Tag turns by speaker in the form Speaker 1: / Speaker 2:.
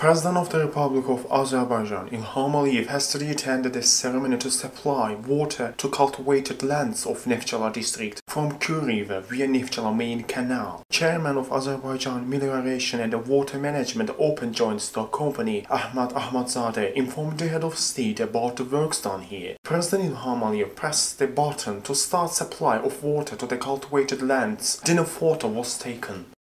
Speaker 1: President of the Republic of Azerbaijan, Ilham Aliyev, has attended a ceremony to supply water to cultivated lands of Neftchala district from Kür River via Neftchala main canal. Chairman of Azerbaijan Melioration and Water Management Open Joint Stock Company, Ahmad Ahmadzadeh, informed the head of state about the works done here. President Ilham Aliyev pressed the button to start supply of water to the cultivated lands. Then a photo was taken.